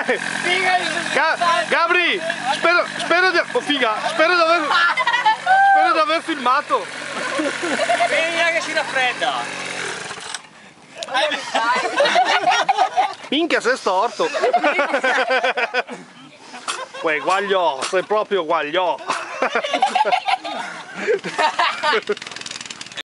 Gabri, spero di... Oh, figa, spero di aver filmato. Vieni che si raffredda. Minchia, sei storto. Uè, guagliò, sei proprio guagliò.